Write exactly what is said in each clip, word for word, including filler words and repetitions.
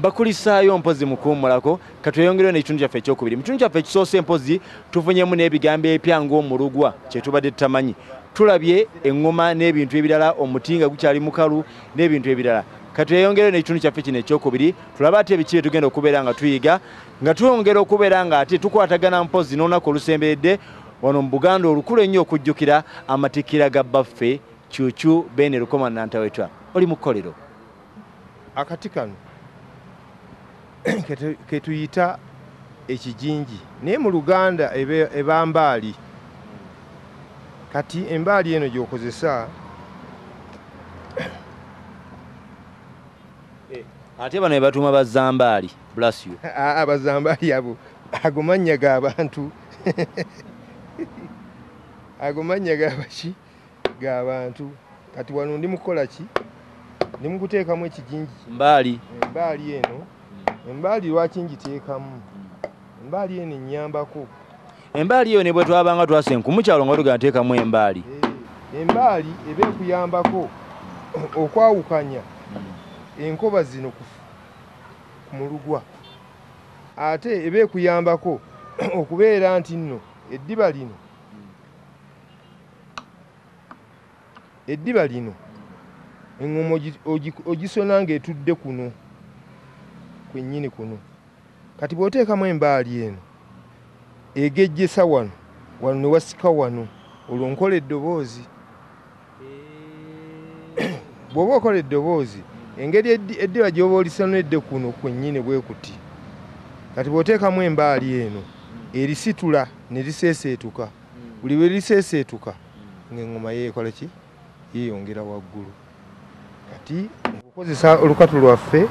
mbakulisaayo mpozi mukuumulako katweyongereyo n'ekitundu kyaffe ekyokubiri. Mu kitundu kyaffe ekisoose mpozi tufunyemu n'ebigambo epya ng'omulugwa kye tubadde tutamanyi. Tulabye eŋŋoma n'ebintu ebirala, omuti nga gukyali mukalu n'ebintu ebirala. Katweyongereyo n'ekitundu kyaffe kino ekyokubiri tulabe ate ebiki bye tugenda okubeera nga tuyiga nga twongera okubeera nga ate tukwatagana mpozi n'olunaku olusemberedde wano mu Buganda olukulu ennyo okujjukira amatikkira ga baffe Cuucu Beene Lukoma Nantawetwa. Oli mu kkolero. Akati kano ke tuyita ekijinji naye mu Luganda eba mbaali. Kati embaali eno gy'okozesa ate bano batuuma bazambaali. Bless you. Abazambaali abo ago mannya g'abantu ago mannya g'abaki g'abantu. Kati wano ndi mukola ki? Ndi mukuteekamu ekijinji mbaali. Embaali eno embaali lwaki ngiteekamu? Embaali eno ennyambako. Embaali eyo ne bwe twabanga twasenku mu kyalo nga tugenda teekamu embaali. Embaali eba ekuyambako okwawukanya enkoba zino ku mulugwa. Ate eba ekuyambako okubeera nti nno eddiba lino eddiba lino eŋŋoma ogisona ng'etudde kuno kwennyini kuno. Kati bw'oteekamu embaali eno egejjesa wano wano ne wasika wano olwo nkola eddoboozi. Bw'oba okola eddoboozi engeri eddiba gy'oba olisanedde kuno kwennyini bwe kuti. Kati bw'oteekamu embaali eno erisitula ne liseeseetuka. Buli bwe liseeseetuka ng'eŋŋoma yeekola ki? Yeeyongera waggulu. Kati okukozesa olukatu lwaffe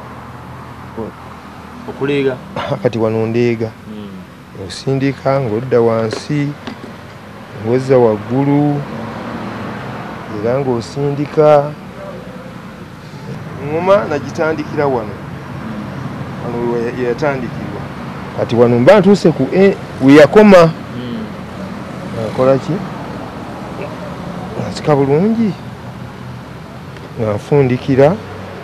okuleega kati wano ndeega. Osindika ng'odda wansi ng'ozza waggulu era ng'osindika. Eŋŋoma nagitandikira wano wano yatandikirwa. Kati wano mba ntuuse ku we yakoma. Nkola ki? Nasika bulungi nga nfundikira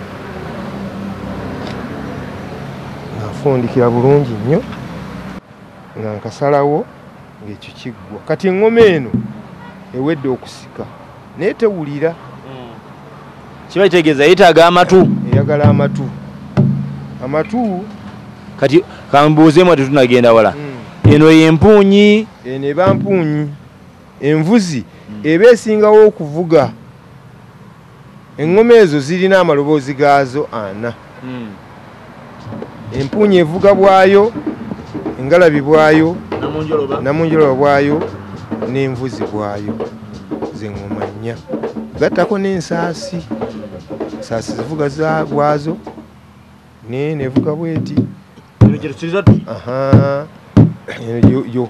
nga nfundikira bulungi nnyo nga nkasalawo ng'ekyo kiggwa. Kati eŋŋoma eno ewedde okusika naye tewulira. Kiba kitegeeza yeetaaga amatu. Eyagala amatu. Amatu kati kambuuzeemu ati tunagenda wala. Eno y'empuunyi. Eno eba mpuunyi. Envuzi eba esingawo okuvuga. Eŋŋoma ezo zirina amaloboozi gaazo ana. Empuunyi evuga bwayo, engalabi bwayo, namunjoloba bwayo, n'envuzi bwayo. Z'eŋŋoma nnya. Gattako n'ensaasi. Ensaasi zivuga bwazo ne nevuga bweti. Aha. Yo yo.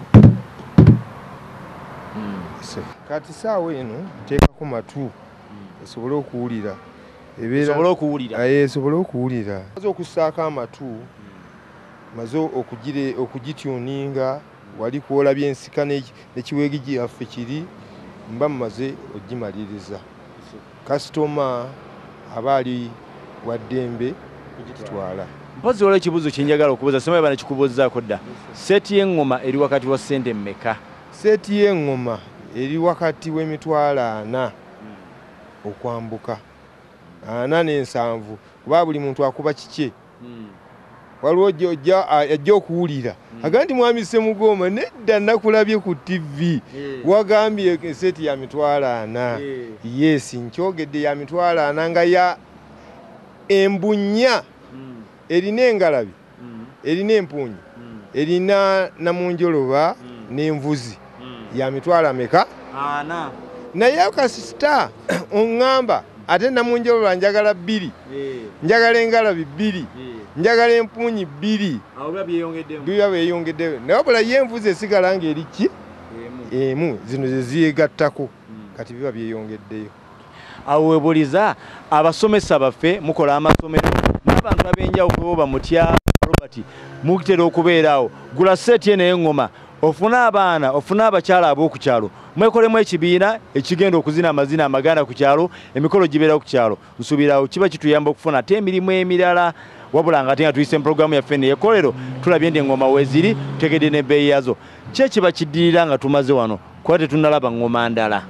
Kati saawa eno teekako matu esobole okuwulira. Esobole okuwulira. Aye esobole okuwulira. Maze okussaako amatu maze okugire okugituninga wali kwolabye ensika n'ekiweegiji yaffe kiri mba mmaze ogimaliriza. Kasitoma aba ali wa ddembe kitwala. Mpozi olwo ekibuuzo kye njagala okubuuza simanyi bana kikubuuzaako dda. Seeti y'eŋŋoma eri wakati wa ssente mmeka? Seeti y'eŋŋoma eri wakati w'emitwalo ana okwambuka. Ana n'ensanvu kuba buli muntu akuba kikye. Waliwo ajja okuwulira agamba nti mwami Ssemugoma nedda nakulabye ku T V wagambye seeti ya mitwalo ana. Yes, nkyogedde ya mitwalo ana nga ya embunya erina engalabi erina empuunyi erina namunjoloba n'envuzi ya mitwalo ameka? Ana. Naye kasita oŋŋamba ate namunjoloba njagala bbiri, njagala engalabi bbiri, njagala empuunyi bbiri. Awo biba byeyongeddewo. Biba byeyongeddewo. Naye wabula ye envuzi esigala ng'eri ki? Emu. Zino ze ziyegattako. Kati biba byeyongeddeyo. Awo webuliza abasomesa baffe mukola amasomero n'abantu ab'enjawulo bamutya Robert mukitera okubeerawo. Gula seeti eno y'eŋŋoma ofune abaana ofune abakyala ab'oku kyalo mwekolemu ekibiina ekigenda okuzina amazina amaganda ku kyalo emikolo gibeera ku kyalo nsuubirawo kiba kituyamba okufuna ate emirimu emirala wabula nga ate nga tuyise programu yaffe neyekolero tulabye ndi engoma weziri tutegedde n'ebbeeyi yazo ki ekiba kiddirira nga tumaze wano kuba tetunnalaba ngoma ndala.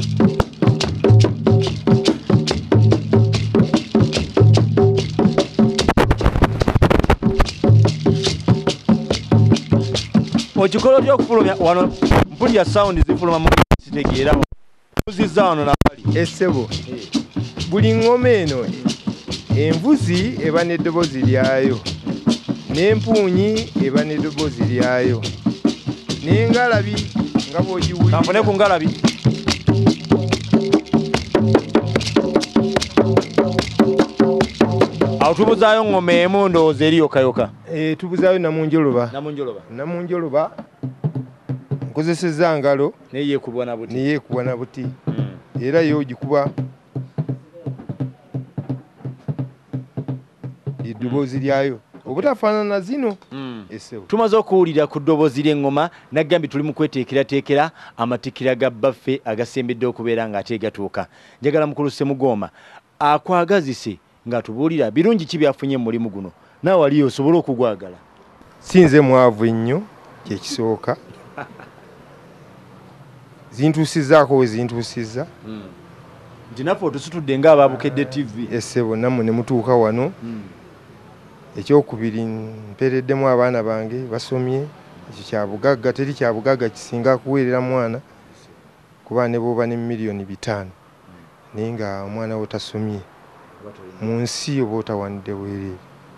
Okikola otya okufulumya wano mpulya sound zifuluma mu kitegeera muzizza wano nabali essebo buli ngoma eno envuzi eba n'eddoboozi lyayo n'empuunyi eba n'eddoboozi lyayo n'engalabi nga bw'ogiwulira kanfune ku ngalabi awo tubuzaayo ngoma emu ndowooza eri yokayoka. Eh, tubuzaayo namunjoloba namunjoloba namunjoloba nkozesezza ngalo neyeekubwa na buti neyeekubwa na buti era yo ogikuba eddoboozi lyayo obutafaanana zino essebo. Tumaze okuwulira ku ddoboozi ly'eŋŋoma naggambi tuli mu kweteekerateekera amatikira ga baffe agasembedde okubeera ng'ate gatuuka. Njagala mukulu Ssemugooma akwagazise ng'atubuulira birungi ki byafunye mu mulimu guno naawe waliyo osobole okugwagala. Sinze mwavu ennyo kyekisooka zintuusizzaako we zintuusizza nti naffe otusitudde ng'abaabukedde T V essebo nammwe ne mutuuka wano. Ekyokubiri mpeereddemu abaana bange basomye ekyo kya bugagga teri kya bugagga kisinga kuweerera mwana kuba ne bw'oba ne miliyoni bitaano naye nga omwana we tasomye mu nsi oba otawanidde bwereere.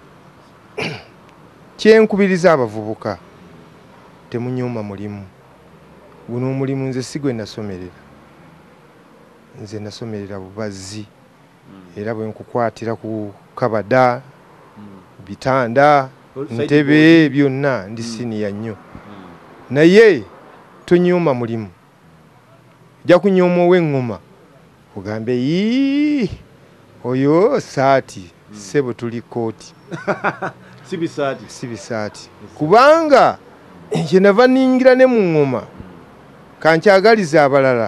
Kyenkubiriza abavubuka temunyooma mulimu guno omulimu nze si gwe nasomerera nze nasomerera bubazzi era bwe nkukwatira ku kabada bitanda ntebe byonna ndi siniya nnyo naye tonyooma mulimu ojja kunyooma ow'eŋŋoma ogambe yii oyo saati ssebo tuli kooti si bisaati si bisaati kubanga kye nava nningira ne mu ŋŋoma kankyagaliza abalala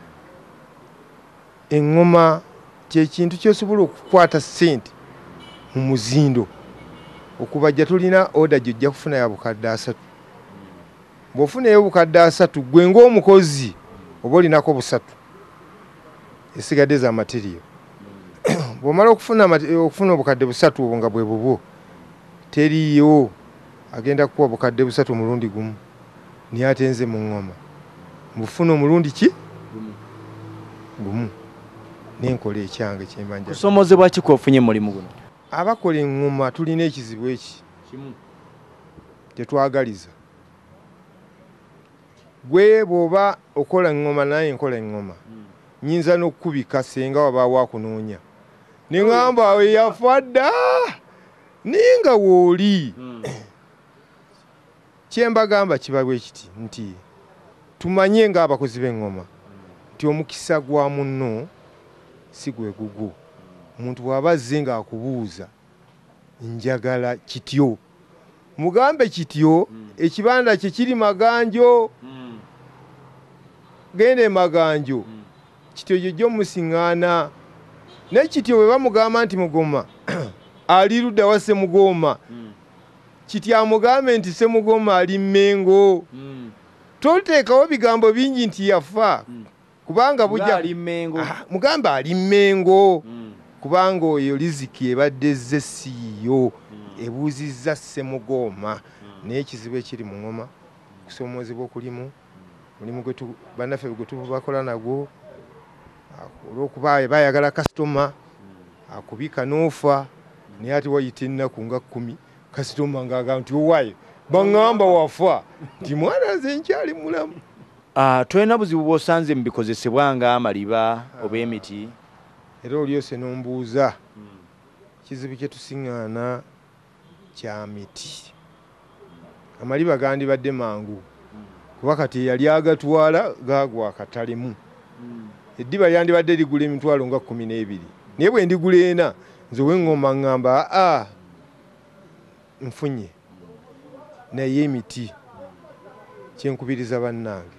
eŋŋoma kyekintu kyosobola okukwata ssente mu muzindo okubajja tulina oda gyojja kufuna ya bukadde asatu bw'ofunayo bukadde asatu gwe ng'omukozi oba olinako busatu esigadde za materiyo bw'omala okufuna okufuna obukadde busatu obwo nga bwe bubwo teriyo agenda kukuwa bukadde busatu omulundi gumu niye ate nze mu ŋŋoma mbufuna omulundi ki gumu nenkola ekyange kyembanja. Kusomozebwa ki kwofunye mulimu guno? Abakola eŋŋoma tulina ekizibu eki tetwagaliza. Gwe bw'oba okola eŋŋoma naye nkola eŋŋoma nyinza n'okukubika senga wabaawo akunoonya ne ŋŋamba we yafa dda naye nga wooli. Kyembagamba kiba bwe kiti nti tumanye ng'abakozi b'eŋŋoma nti omukisa gwa munno si gwe gugu. Omuntu bw'aba azze ng'akubuuza njagala kityo mugambe kityo ekibanda kye kiri Maganjo genda e Maganjo kityo jjojja omusiŋŋaana naye kityo bwe bamugamba nti Mugoma ali ludda wa Ssemugooma kityo amugambe nti Ssemugooma ali Mmengo toteekawo bigambo bingi nti yafa kubanga bujja mugambe ali Mmengo kubanga oyo liziki ebadde zze siiyo ebuuzizza Ssemugooma naye ekizibu ekiri mu ŋŋoma kusoomozebwa okulimu mulimu bannaffe gwe tubakola nagwo olw'okuba bayagala kasitoma akubika n'ofa naye ate wayita ennaku nga kkumi kasitoma ng'agamba nti owaayo baŋŋamba wafa nti mwana nze nkyali mulamu. Tolina buzibu bw'osanze mu bikozesebwa ng'amaliba oba emiti? Era olyose n'ombuuza kizibu kye tusiŋŋaana kya miti. Amaliba gandibadde mangu kuba kati yali agatwala gaagwa akatalemu. Eddiba lyandibadde ligula emitwalo nga kkumi n'ebiri naye bwe ndigula ena nze ow'eŋŋoma ŋŋamba aa nfunye naye emiti kyenkubiriza bannange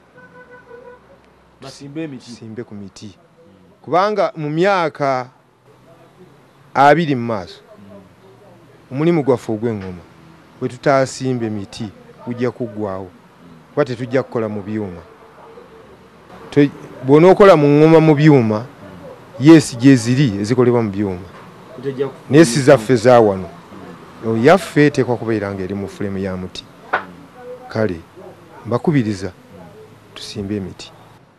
tusimbe ku miti kubanga mu myaka abiri mu maaso omulimu gwaffe ogw'eŋŋoma bwe tutaasimba emiti gujja kuggwaawo kuba tetujja kukola mu byuma. Bw'onookola mu ŋŋoma mu byuma yeesi gye ziri ezikolebwa mu byuma naye si zaffe za wano yaffe eteekwa kubeera ng'eri mu fulemu ya muti. Kale mbakubiriza tusimbe emiti.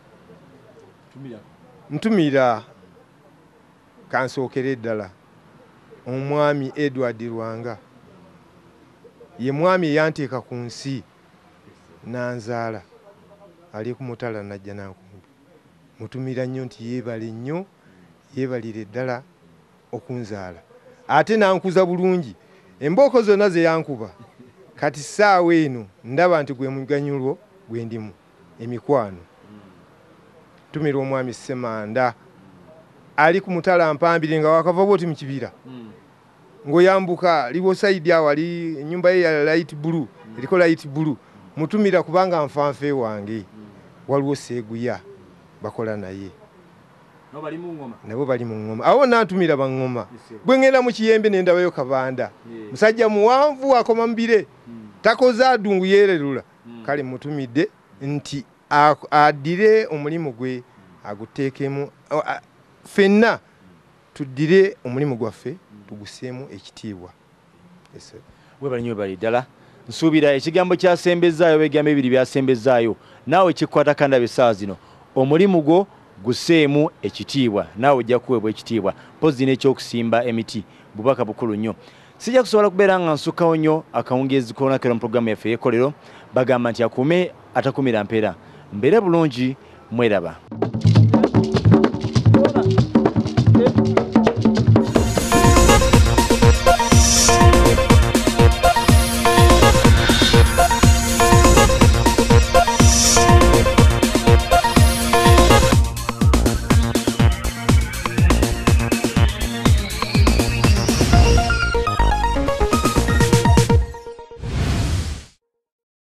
Ntumira kansookere ddala omwami Edward Lwanga ye mwami eyanteeka ku nsi nanzaala ali ku Mutala najja Nankumbi. Mutumira nnyo nti yeebale nnyo yeebalire ddala okunzaala ate nankuza bulungi embooko zonna ze yankuba kati ssaawa eno ndaba nti gwe muganyulwo gwe ndimu emikwano. Tumira omwami Ssemanda ali ku Mutala Mpambire nga wakava bwoti mu kibira ng'oyambuka liwo sayidi awo ali ennyumba ye ya light blue eriko light blue. Mutumira kubanga nfanfe wange waliwo Seeguya bakola naye nabo bali mu ŋŋoma awo nantumira baŋŋoma. Bwe ŋŋenda mu Kiyembe ne ndabayo Kabanda musajja muwanvu akoma mubire takoze adungu yeererula. Kale mutumidde nti addire omulimu gwe aguteekemu ffenna tuddire omulimu gwaffe tuguseemu ekitiibwa. Webali nnyo bali ddala nsuubira ekigambo kyasembezaayo ebigambo ebibiri byasembezaayo naawe kikwata kanda essaawa zino omulimu gwo guseemu ekitiibwa naawe ojja kuweebwa ekitiibwa mpozi n'ekyokusimba emiti bubaka bukulu nnyo. Sijja kusobola kubeera nga nsukkawo nnyo akawungeezi koonakero mu puroguramu yaffe ey'ekkolero bagamba nti akuume atakumira mpeera mbeere bulungi mweraba.